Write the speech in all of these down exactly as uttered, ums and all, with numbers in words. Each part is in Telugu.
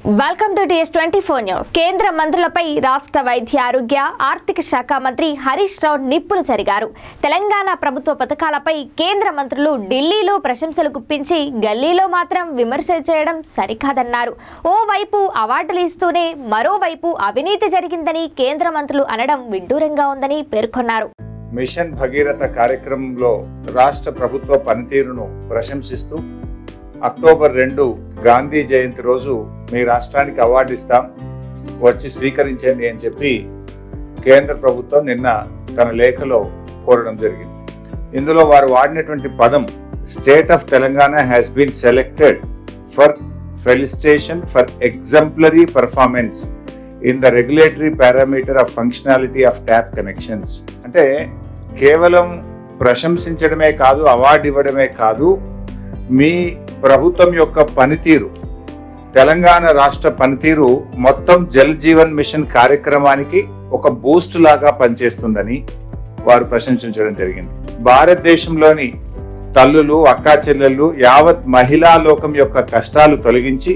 Welcome to T S twenty four news. కేంద్ర మంత్రులపై రాష్ట్ర వైద్య ఆరోగ్య ఆర్థిక శాఖ మంత్రి హరీష్ రావు నిప్పులు చెరిగారు. తెలంగాణ ప్రభుత్వ పథకాలపై కేంద్ర మంత్రులు ఢిల్లీలో ప్రశంసలు గుప్పించి గల్లీలో మాత్రం విమర్శలు చేయడం సరికాదన్నారు. ఓవైపు అవార్డులు ఇస్తూనే మరోవైపు అవినీతి జరిగిందని కేంద్ర మంత్రులు అనడం విడ్డూరంగా ఉందని పేర్కొన్నారు. మిషన్ భగీరథ కార్యక్రమంలో రాష్ట్ర ప్రభుత్వ పనితీరును ప్రశంసిస్తూ అక్టోబర్ రెండు గాంధీ జయంతి రోజు మీ రాష్ట్రానికి అవార్డు ఇస్తాం, వచ్చి స్వీకరించండి అని చెప్పి కేంద్ర ప్రభుత్వం నిన్న తన లేఖలో కోరడం జరిగింది. ఇందులో వారు వాడినటువంటి పదం state of Telangana has been selected for felicitation for exemplary performance in the regulatory parameter of functionality of tap connections. అంటే కేవలం ప్రశంసించడమే కాదు, అవార్డు ఇవ్వడమే కాదు, మీ ప్రభుత్వం యొక్క పనితీరు, తెలంగాణ రాష్ట్ర పనితీరు మొత్తం జల్ జీవన్ మిషన్ కార్యక్రమానికి ఒక బూస్ట్ లాగా పనిచేస్తుందని వారు ప్రశంసించడం జరిగింది. భారతదేశంలోని తల్లులు, అక్కా చెల్లెళ్ళు, యావత్ మహిళా లోకం యొక్క కష్టాలు తొలగించి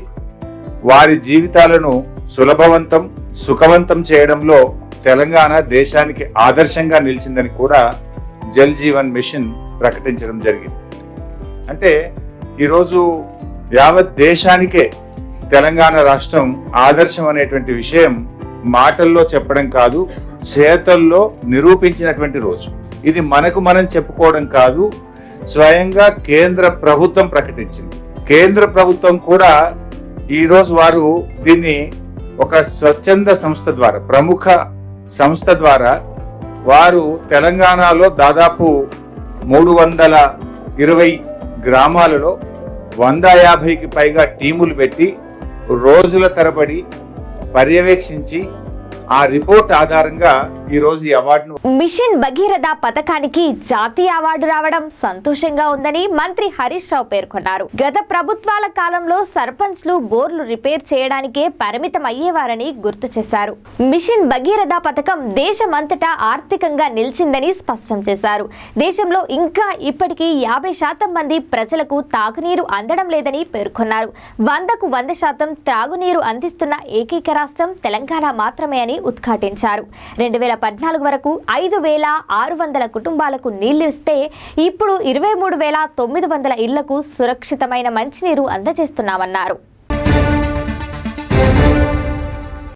వారి జీవితాలను సులభవంతం, సుఖవంతం చేయడంలో తెలంగాణ దేశానికి ఆదర్శంగా నిలిచిందని కూడా జల్ జీవన్ మిషన్ ప్రకటించడం జరిగింది. అంటే ఈరోజు యావత్ దేశానికే తెలంగాణ రాష్ట్రం ఆదర్శం అనేటువంటి విషయం మాటల్లో చెప్పడం కాదు, చేతల్లో నిరూపించినటువంటి రోజు. ఇది మనకు మనం చెప్పుకోవడం కాదు, స్వయంగా కేంద్ర ప్రభుత్వం ప్రకటించింది. కేంద్ర ప్రభుత్వం కూడా ఈరోజు వారు దీన్ని ఒక స్వచ్ఛంద సంస్థ ద్వారా, ప్రముఖ సంస్థ ద్వారా వారు తెలంగాణలో దాదాపు మూడు వందల ఇరవై గ్రామాలలో వంద యాభైకి పైగా టీములు పెట్టి రోజుల తరబడి పర్యవేక్షించి ఆ రిపోర్ట్ ఆధారంగా ఈ రోజు ఈ అవార్డును మిషన్ భగీరథ పథకానికి జాతీయ అవార్డు రావడం సంతోషంగా ఉందని మంత్రి హరీష్ రావు పేర్కొన్నారు. గత ప్రభుత్వాల కాలంలో సర్పంచ్లు బోర్లు రిపేర్ చేయడానికే పరిమితం అయ్యేవారని గుర్తు చేశారు. మిషన్ భగీరథ పథకం దేశమంతటా ఆర్థికంగా నిలిచిందని స్పష్టం చేశారు. దేశంలో ఇంకా ఇప్పటికీ యాభై శాతం మంది ప్రజలకు తాగునీరు అందడం లేదని పేర్కొన్నారు. వందకు వంద శాతం త్రాగునీరు అందిస్తున్న ఏకైక రాష్ట్రం తెలంగాణ మాత్రమే అని ఉద్ఘాటించారు. రెండు వేల పద్నాలుగు వరకు ఐదు వేల ఆరు వందల కుటుంబాలకు నీళ్లు ఇస్తే ఇప్పుడు ఇరవై మూడు వేల తొమ్మిది వందల ఇళ్లకు సురక్షితమైన మంచినీరు అందజేస్తున్నామన్నారు.